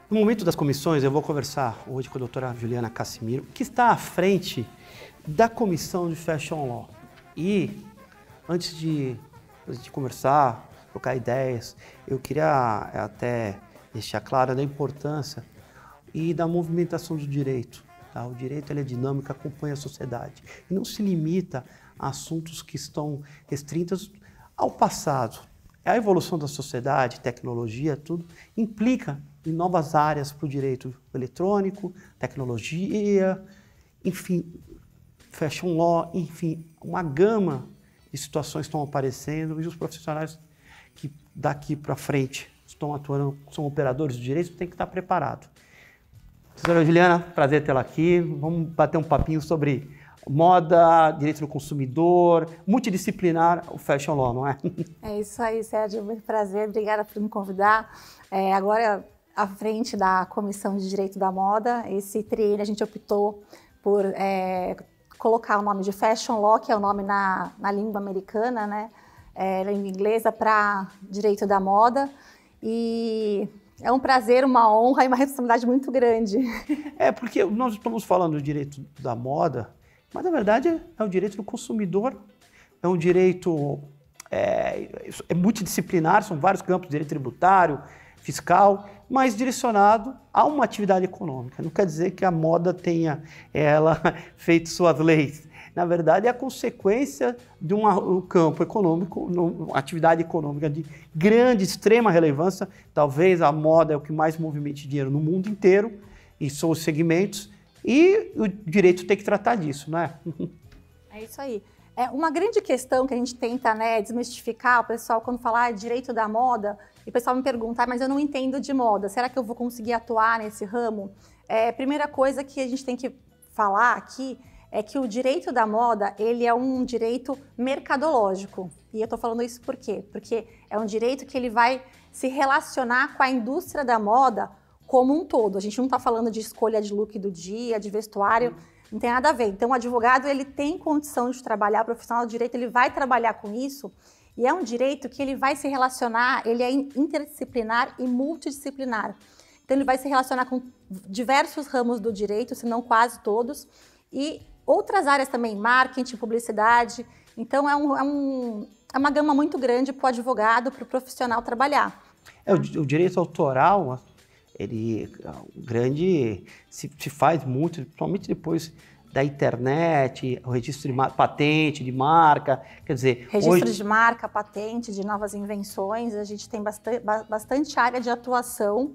No momento das comissões, eu vou conversar hoje com a doutora Juliana Cassimiro, que está à frente da comissão de Fashion Law. E antes de conversar, trocar ideias, eu queria até deixar claro da importância e da movimentação do direito. Tá? O direito ele é dinâmico, acompanha a sociedade e não se limita a assuntos que estão restritos ao passado. A evolução da sociedade, tecnologia, tudo, implica em novas áreas para o direito eletrônico, tecnologia, enfim, fashion law, enfim, uma gama de situações estão aparecendo e os profissionais que daqui para frente estão atuando, são operadores do direito, têm que estar preparados. Doutora Juliana, prazer tê-la aqui. Vamos bater um papinho sobre moda, direito do consumidor, multidisciplinar o fashion law, não é? É isso aí, Sérgio, muito prazer, obrigada por me convidar. Agora, à frente da Comissão de Direito da Moda, esse triênio a gente optou por colocar o nome de Fashion Law, que é o nome na língua americana, né? Língua inglesa, para Direito da Moda. E é um prazer, uma honra e uma responsabilidade muito grande. Porque nós estamos falando do direito da moda, mas na verdade é o direito do consumidor, é um direito multidisciplinar, são vários campos, direito tributário, fiscal, mas direcionado a uma atividade econômica. Não quer dizer que a moda tenha feito suas leis. Na verdade, é a consequência de um campo econômico, uma atividade econômica de grande, extrema relevância. Talvez a moda é o que mais movimenta dinheiro no mundo inteiro, e são os segmentos, e o direito tem que tratar disso, não é? É isso aí. Uma grande questão que a gente tenta desmistificar, o pessoal quando fala direito da moda, e o pessoal me pergunta, mas eu não entendo de moda, será que eu vou conseguir atuar nesse ramo? Primeira coisa que a gente tem que falar aqui é que o direito da moda, ele é um direito mercadológico. E eu estou falando isso por quê? Porque é um direito que ele vai se relacionar com a indústria da moda como um todo. A gente não está falando de escolha de look do dia, de vestuário, não tem nada a ver. Então, o advogado, ele tem condição de trabalhar, o profissional do direito, ele vai trabalhar com isso, e é um direito que ele vai se relacionar, ele é interdisciplinar e multidisciplinar. Então, ele vai se relacionar com diversos ramos do direito, se não quase todos, e outras áreas também, marketing, publicidade. Então, é uma gama muito grande para o advogado, para o profissional trabalhar. O direito autoral, ele se faz muito, principalmente depois da internet, o registro de patente, de marca, quer dizer... Registro de marca, patente, de novas invenções, a gente tem bastante área de atuação.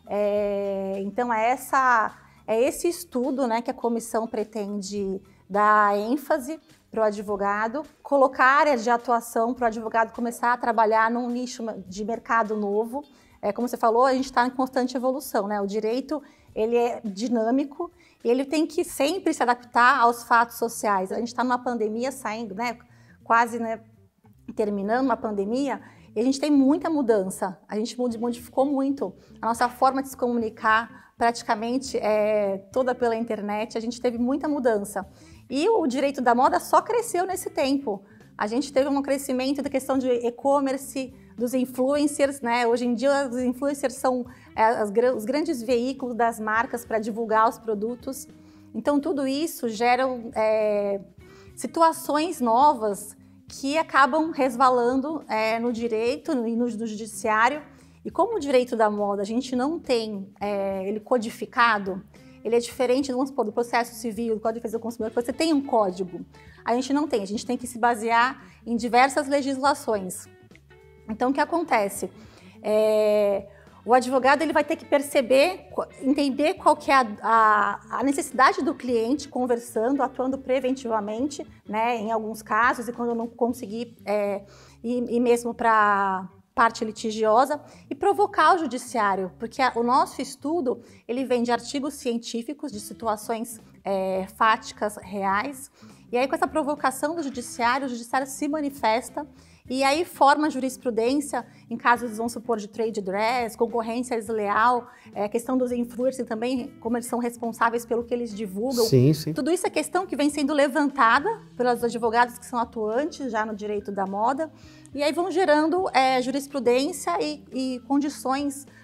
Então, é esse estudo, né, que a comissão pretende dar ênfase para o advogado, colocar áreas de atuação para o advogado começar a trabalhar num nicho de mercado novo. Como você falou, a gente está em constante evolução, né? O direito, ele é dinâmico e ele tem que sempre se adaptar aos fatos sociais. A gente está numa pandemia saindo, né? Quase, né, terminando uma pandemia, e a gente tem muita mudança. A gente modificou muito a nossa forma de se comunicar, praticamente toda pela internet. A gente teve muita mudança. E o direito da moda só cresceu nesse tempo. A gente teve um crescimento da questão de e-commerce, dos influencers, né? Hoje em dia, os influencers são os grandes veículos das marcas para divulgar os produtos. Então, tudo isso gera situações novas que acabam resvalando no direito e no judiciário. E como o direito da moda a gente não tem ele codificado, ele é diferente, vamos supor, do processo civil, do Código de Defesa do Consumidor, que você tem um código. A gente não tem, a gente tem que se basear em diversas legislações. Então, o que acontece? O advogado ele vai ter que perceber, entender qual que é a necessidade do cliente, conversando, atuando preventivamente, né, em alguns casos, e quando eu não conseguir ir mesmo para parte litigiosa, e provocar o judiciário, porque o nosso estudo ele vem de artigos científicos, de situações fáticas reais, e aí com essa provocação do judiciário, o judiciário se manifesta e aí forma jurisprudência em casos, vamos supor, de trade dress, concorrência desleal, a questão dos influencers também, como eles são responsáveis pelo que eles divulgam. Sim, sim. Tudo isso é questão que vem sendo levantada pelos advogados que são atuantes já no direito da moda, e aí vão gerando jurisprudência e condições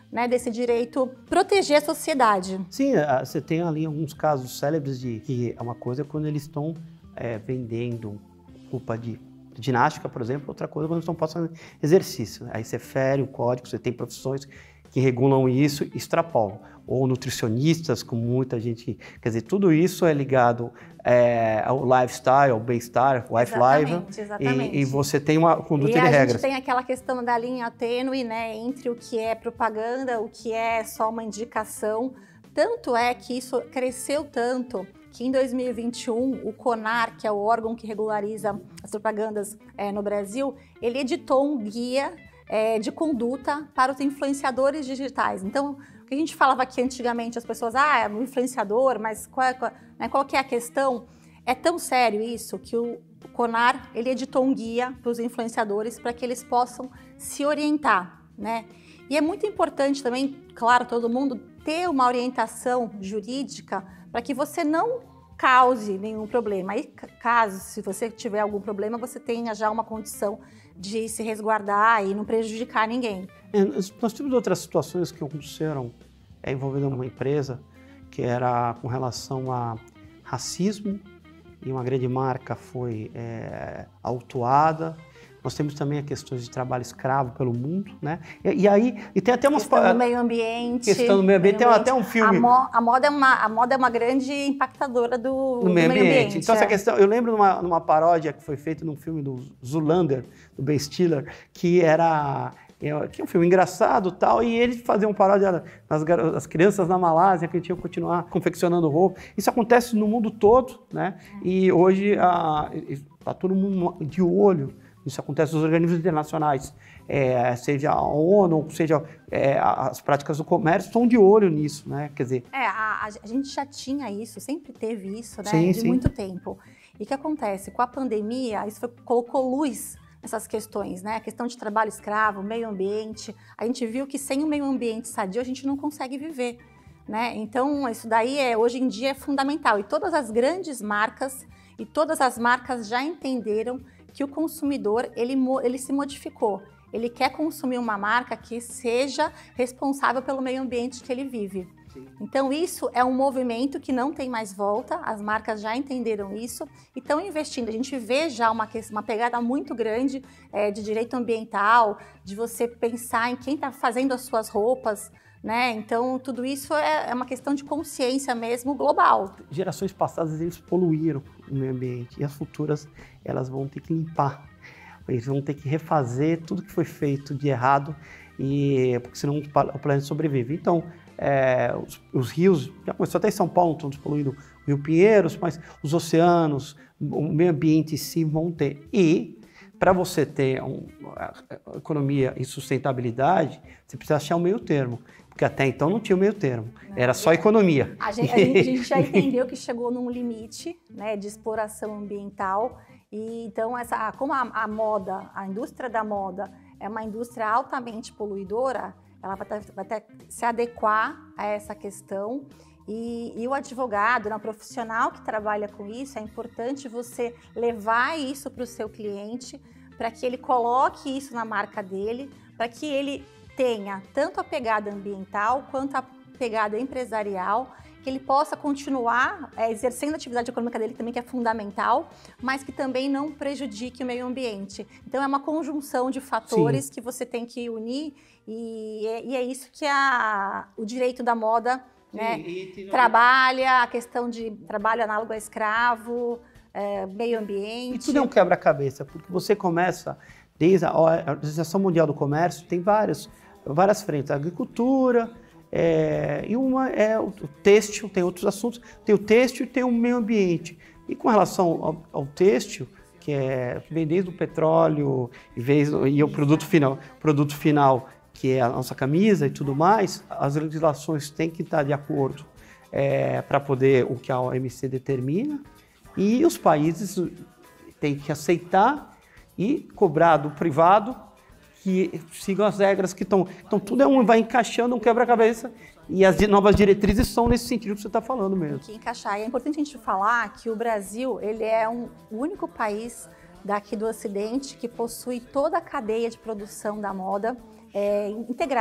né, desse direito proteger a sociedade. Sim, você tem ali alguns casos célebres de que é uma coisa quando eles estão vendendo roupa de ginástica, por exemplo, outra coisa quando eles estão fazendo exercício. Aí você fere o código, você tem profissões que regulam isso e extrapolam. Ou nutricionistas, com muita gente... Quer dizer, tudo isso é ligado ao lifestyle, ao bem-estar, life life. Exatamente. E você tem uma conduta de regras. E a gente tem aquela questão da linha tênue, né, entre o que é propaganda, o que é só uma indicação. Tanto é que isso cresceu tanto que em 2021 o CONAR, que é o órgão que regulariza as propagandas no Brasil, ele editou um guia de conduta para os influenciadores digitais. Então, o que a gente falava aqui antigamente, as pessoas, é um influenciador, mas qual que é a questão? É tão sério isso que o CONAR, ele editou um guia para os influenciadores para que eles possam se orientar, né? E é muito importante também, claro, todo mundo ter uma orientação jurídica para que você não cause nenhum problema. E caso, se você tiver algum problema, você tenha já uma condição de se resguardar e não prejudicar ninguém. Nós tivemos outras situações que aconteceram envolvendo uma empresa que era com relação a racismo e uma grande marca foi autuada. Nós temos também a questões de trabalho escravo pelo mundo, né? E tem até umas... Questão do meio ambiente. Questão do meio ambiente. Tem até um filme... A moda é uma grande impactadora do meio ambiente. Então, essa questão... Eu lembro numa paródia que foi feita num filme do Zoolander, do Ben Stiller, que era um filme engraçado e tal, e ele fazia uma paródia das crianças na Malásia que tinham que continuar confeccionando roupa. Isso acontece no mundo todo, né? E hoje está todo mundo de olho. Isso acontece nos organismos internacionais, seja a ONU, seja as práticas do comércio, estão de olho nisso, né? Quer dizer... A gente já tinha isso, sempre teve isso, né? Sim, de muito tempo. E o que acontece? Com a pandemia, isso colocou luz nessas questões, né? A questão de trabalho escravo, meio ambiente. A gente viu que sem o meio ambiente sadio, a gente não consegue viver, né? Então, isso daí hoje em dia é fundamental. E todas as grandes marcas já entenderam que o consumidor, ele se modificou. Ele quer consumir uma marca que seja responsável pelo meio ambiente que ele vive. Sim. Então, isso é um movimento que não tem mais volta, as marcas já entenderam isso e estão investindo. A gente vê já uma pegada muito grande de direito ambiental, de você pensar em quem está fazendo as suas roupas, né? Então, tudo isso é uma questão de consciência mesmo global. Gerações passadas, eles poluíram o meio ambiente e as futuras, elas vão ter que limpar. Eles vão ter que refazer tudo que foi feito de errado, porque senão o planeta sobrevive. Então, os rios, já começou até em São Paulo, estão poluindo o Rio Pinheiros, mas os oceanos, o meio ambiente em si vão ter. E, para você ter economia e sustentabilidade, você precisa achar um meio termo. Porque até então não tinha o meio termo, era só economia. A gente já entendeu que chegou num limite, né, de exploração ambiental. E então, como a moda, a indústria da moda é uma indústria altamente poluidora, ela vai ter que se adequar a essa questão. E o advogado, o profissional que trabalha com isso, é importante você levar isso para o seu cliente, para que ele coloque isso na marca dele, para que ele tenha tanto a pegada ambiental quanto a pegada empresarial, que ele possa continuar exercendo a atividade econômica dele também, que é fundamental, mas que também não prejudique o meio ambiente. Então, é uma conjunção de fatores Sim. que você tem que unir e é isso que o direito da moda né, trabalha, a questão de trabalho análogo a escravo, meio ambiente. E tudo é um quebra-cabeça, porque você começa, desde a Organização Mundial do Comércio, tem várias frentes, a agricultura, e uma é o têxtil, tem outros assuntos, tem o têxtil e tem o meio ambiente. E com relação ao têxtil, que vem desde o petróleo e o produto final, que é a nossa camisa e tudo mais, as legislações têm que estar de acordo para poder o que a OMC determina, e os países têm que aceitar e cobrar do privado que sigam as regras que estão. Então, tudo vai encaixando um quebra-cabeça e as novas diretrizes são nesse sentido que você está falando mesmo. Que encaixar. E é importante a gente falar que o Brasil ele é o único país daqui do Ocidente que possui toda a cadeia de produção da moda integral.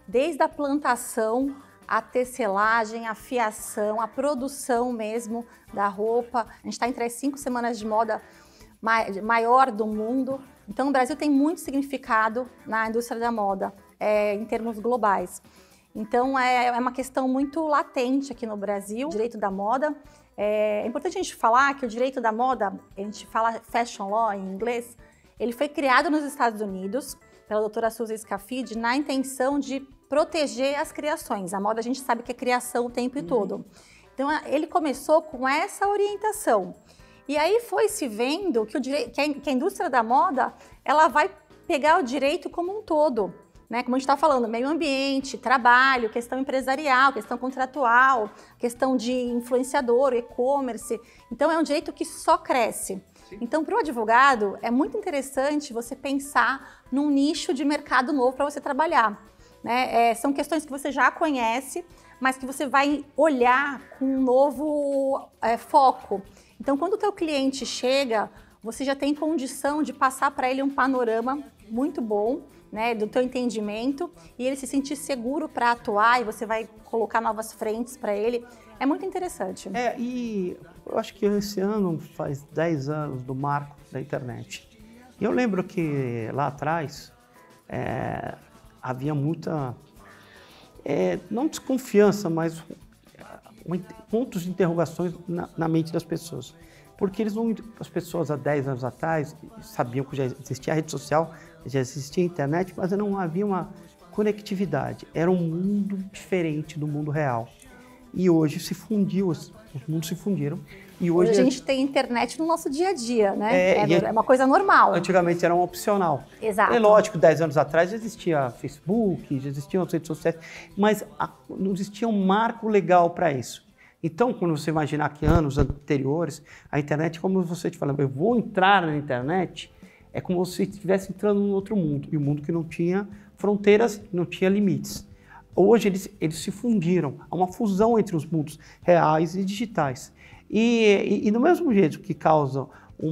desde a plantação, a tecelagem, a fiação, a produção mesmo da roupa. A gente está entre as 5 semanas de moda maior do mundo. Então, o Brasil tem muito significado na indústria da moda, em termos globais. Então, é uma questão muito latente aqui no Brasil, o direito da moda. É importante a gente falar que o direito da moda, a gente fala fashion law em inglês, ele foi criado nos Estados Unidos pela doutora Susan Scafidi na intenção de proteger as criações. A moda a gente sabe que é criação o tempo todo. Então, ele começou com essa orientação. E aí foi se vendo que, que a indústria da moda, ela vai pegar o direito como um todo, né? Como a gente está falando, meio ambiente, trabalho, questão empresarial, questão contratual, questão de influenciador, e-commerce. Então, é um direito que só cresce. Sim. Então, para o advogado, é muito interessante você pensar num nicho de mercado novo para você trabalhar, né? São questões que você já conhece, mas que você vai olhar com um novo foco. Então, quando o teu cliente chega, você já tem condição de passar para ele um panorama muito bom, né, do teu entendimento, e ele se sentir seguro para atuar, e você vai colocar novas frentes para ele. É muito interessante. E eu acho que esse ano faz 10 anos do marco da internet. E eu lembro que lá atrás havia muita, não desconfiança, mas pontos de interrogações na mente das pessoas. Porque as pessoas há 10 anos atrás sabiam que já existia a rede social, já existia a internet, mas não havia uma conectividade. Era um mundo diferente do mundo real. E hoje se fundiu, os mundos se fundiram. E hoje a gente tem internet no nosso dia a dia, né? É uma coisa normal. Antigamente era um opcional. Exato. É lógico, 10 anos atrás já existia Facebook, já existiam as redes sociais, mas não existia um marco legal para isso. Então, quando você imaginar que anos anteriores, a internet, como você te falou, eu vou entrar na internet, é como se estivesse entrando num outro mundo, e um mundo que não tinha fronteiras, não tinha limites. Hoje eles se fundiram, há uma fusão entre os mundos reais e digitais. E do mesmo jeito que causa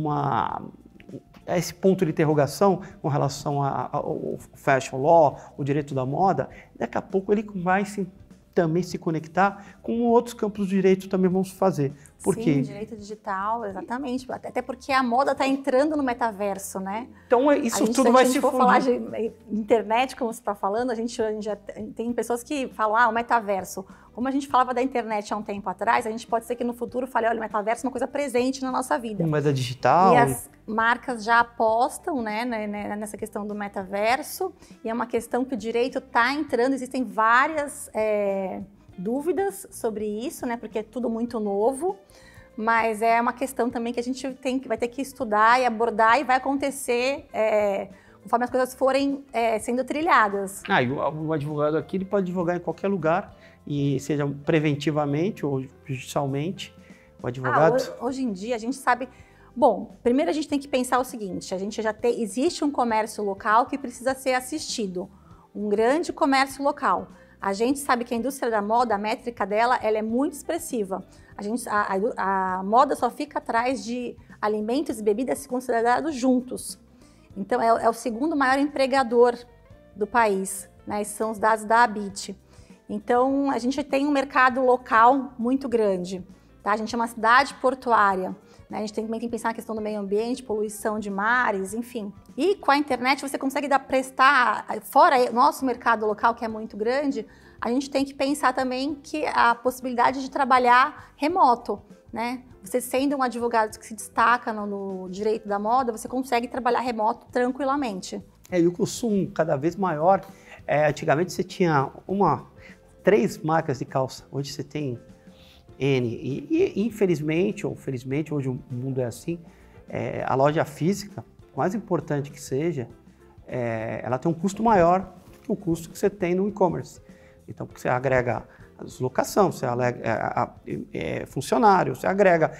esse ponto de interrogação com relação ao fashion law, o direito da moda, daqui a pouco ele vai também se conectar com outros campos de direito também vamos fazer. Por quê? Sim, direito digital, exatamente. Até porque a moda está entrando no metaverso, né? Então isso tudo vai se fundir. Se for falar de internet, como você está falando, a gente já tem pessoas que falam, o metaverso. Como a gente falava da internet há um tempo atrás, a gente pode ser que no futuro fale, olha, o metaverso é uma coisa presente na nossa vida. Moeda digital. E as marcas já apostam, né, nessa questão do metaverso, e é uma questão que o direito está entrando, existem várias dúvidas sobre isso, né, porque é tudo muito novo, mas é uma questão também que a gente vai ter que estudar e abordar, e vai acontecer conforme as coisas forem sendo trilhadas. E o advogado aqui ele pode advogar em qualquer lugar, e seja preventivamente ou judicialmente, o advogado... Hoje em dia a gente sabe... Bom, primeiro a gente tem que pensar o seguinte, existe um comércio local que precisa ser assistido, um grande comércio local. A gente sabe que a indústria da moda, a métrica dela, ela é muito expressiva. A moda só fica atrás de alimentos e bebidas considerados juntos. Então, é o segundo maior empregador do país, né? Esses são os dados da ABIT. Então, a gente tem um mercado local muito grande, tá? A gente é uma cidade portuária, né? A gente também tem que pensar na questão do meio ambiente, poluição de mares, enfim. E com a internet você consegue prestar, fora o nosso mercado local, que é muito grande, a gente tem que pensar também que a possibilidade de trabalhar remoto, né? Você sendo um advogado que se destaca no direito da moda, você consegue trabalhar remoto tranquilamente. E o consumo cada vez maior. Antigamente você tinha 3 marcas de calça, hoje você tem N. E infelizmente, ou felizmente, hoje o mundo é assim, a loja física, por mais importante que seja, ela tem um custo maior que o custo que você tem no e-commerce. Então, porque você agrega a deslocação, você agrega funcionário, você agrega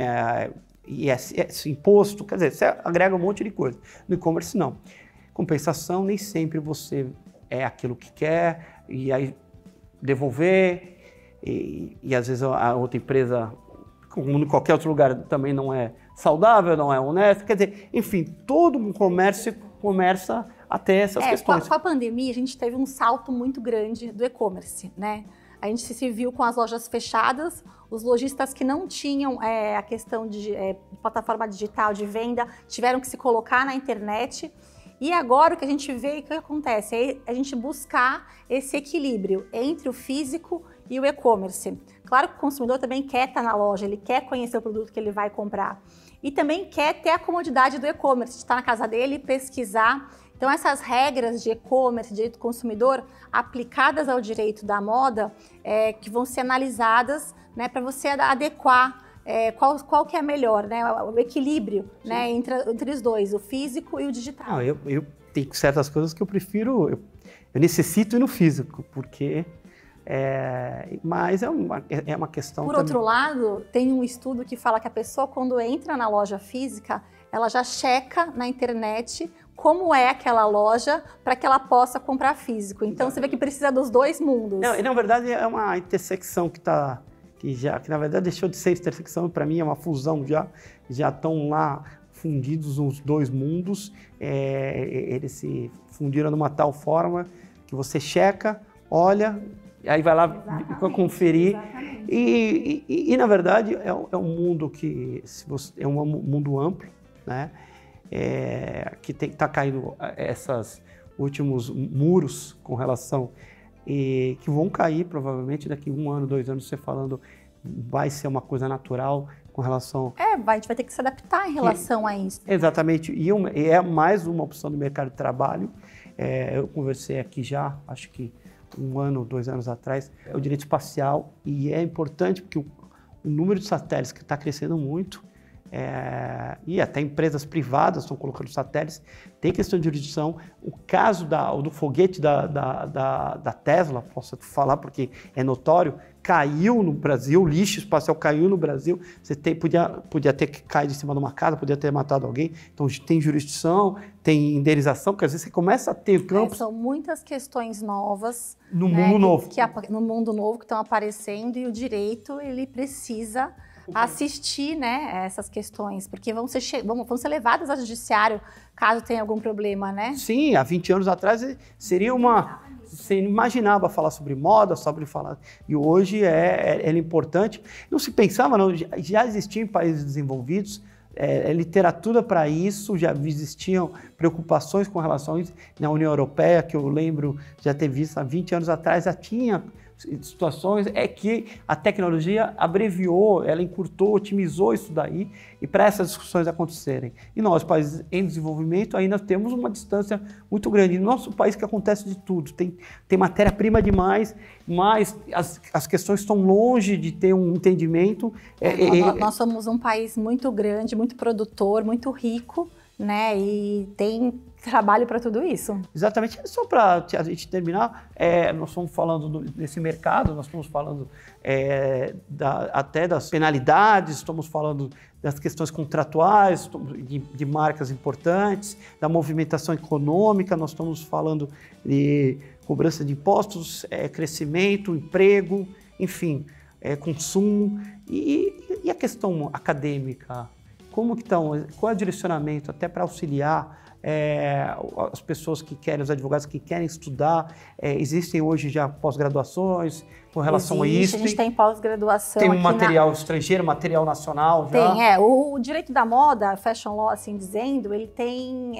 imposto, quer dizer, você agrega um monte de coisa. No e-commerce, não. Compensação, nem sempre você é aquilo que quer, e aí devolver, e às vezes a outra empresa, como em qualquer outro lugar, também não é saudável, não é honesto. Quer dizer, enfim, todo um comércio começa até essas questões. Com a pandemia, a gente teve um salto muito grande do e-commerce, né? A gente se viu com as lojas fechadas, os lojistas que não tinham a questão de plataforma digital de venda tiveram que se colocar na internet. E agora o que a gente vê, o que acontece? É a gente buscar esse equilíbrio entre o físico e o e-commerce. Claro que o consumidor também quer estar na loja, ele quer conhecer o produto que ele vai comprar. E também quer ter a comodidade do e-commerce, de estar na casa dele e pesquisar. Então, essas regras de e-commerce, direito do consumidor, aplicadas ao direito da moda, que vão ser analisadas, né, para você adequar qual que é melhor, né, o equilíbrio, né, entre os dois, o físico e o digital. Não, eu tenho certas coisas que eu prefiro, eu necessito ir no físico, porque... mas é uma questão... Por outro lado, tem um estudo que fala que a pessoa, quando entra na loja física, ela já checa na internet como é aquela loja para que ela possa comprar físico. Então, você vê que precisa dos dois mundos. Não, na verdade, é uma intersecção que na verdade deixou de ser intersecção, para mim é uma fusão, já estão lá fundidos os dois mundos, eles se fundiram de uma tal forma que você checa, olha, aí vai lá conferir. E na verdade, é um mundo que é um mundo amplo, né? Que está caindo esses últimos muros com relação e que vão cair provavelmente daqui 1 ano, 2 anos, você falando, vai ser uma coisa natural com relação... a gente vai ter que se adaptar em relação a isso. Exatamente, e é mais uma opção do mercado de trabalho. Eu conversei aqui já, acho que 1 ano, 2 anos atrás, é o direito espacial, e é importante porque o número de satélites que está crescendo muito, e até empresas privadas estão colocando satélites, tem questão de jurisdição. O caso do foguete da Tesla, posso falar porque é notório, caiu no Brasil, o lixo espacial caiu no Brasil, você podia ter que cair de cima de uma casa, podia ter matado alguém, então tem jurisdição, tem indenização, porque às vezes você começa a ter campos... São muitas questões novas no mundo novo. No mundo novo que estão aparecendo, e o direito ele precisa assistir, né, essas questões, porque vão ser levadas ao judiciário caso tenha algum problema, né? Sim, há 20 anos atrás seria você imaginava falar sobre moda, e hoje é importante. Não se pensava, não, já existia em países desenvolvidos literatura para isso, já existiam preocupações com relação a isso. Na União Europeia, que eu lembro já ter visto há 20 anos atrás, já tinha situações, que a tecnologia abreviou, ela encurtou, otimizou isso daí, e para essas discussões acontecerem. E nós, países em desenvolvimento, ainda temos uma distância muito grande. No nosso país que acontece de tudo, tem matéria-prima demais, mas as questões estão longe de ter um entendimento. Nós somos um país muito grande, muito produtor, muito rico, né? E tem trabalho para tudo isso. Exatamente. Só para a gente terminar, nós estamos falando desse mercado, nós estamos falando até das penalidades, estamos falando das questões contratuais, de marcas importantes, da movimentação econômica, nós estamos falando de cobrança de impostos, crescimento, emprego, enfim, consumo e a questão acadêmica. Como que estão? Qual é o direcionamento até para auxiliar as pessoas que querem, os advogados que querem estudar? Existem hoje já pós-graduações com relação a isso? A gente tem pós-graduação. Tem material estrangeiro, material nacional já? Tem, o direito da moda, fashion law, assim dizendo, ele tem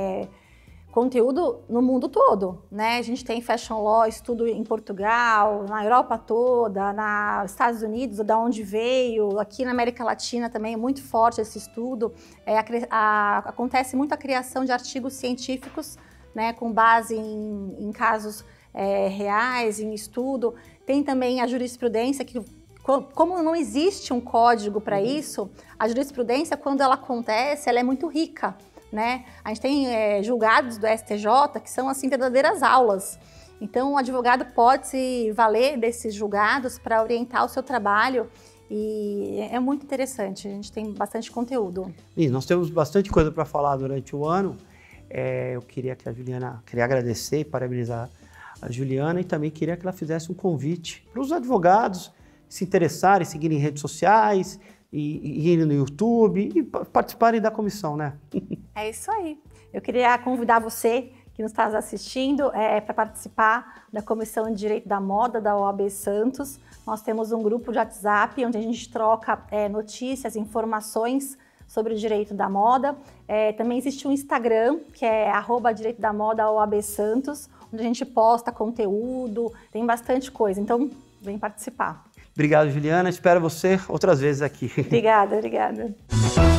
conteúdo no mundo todo, né? A gente tem fashion law, estudo em Portugal, na Europa toda, nos Estados Unidos, da onde veio, aqui na América Latina também é muito forte esse estudo. Acontece muito a criação de artigos científicos, né, com base em casos reais, em estudo. Tem também a jurisprudência, que como não existe um código para isso, a jurisprudência, quando ela acontece, ela é muito rica. Né? A gente tem julgados do STJ que são assim verdadeiras aulas. Então o advogado pode se valer desses julgados para orientar o seu trabalho e é muito interessante, a gente tem bastante conteúdo. E nós temos bastante coisa para falar durante o ano. Eu queria agradecer e parabenizar a Juliana, e também queria que ela fizesse um convite para os advogados se interessarem, seguirem em redes sociais, e irem no YouTube e participarem da comissão, né? É isso aí. Eu queria convidar você que que nos está assistindo, para participar da Comissão de Direito da Moda da OAB Santos. Nós temos um grupo de WhatsApp onde a gente troca notícias, informações sobre o direito da moda. Também existe um Instagram, que é @direito da moda OAB Santos, onde a gente posta conteúdo, tem bastante coisa. Então, vem participar. Obrigado, Juliana. Espero você outras vezes aqui. Obrigada.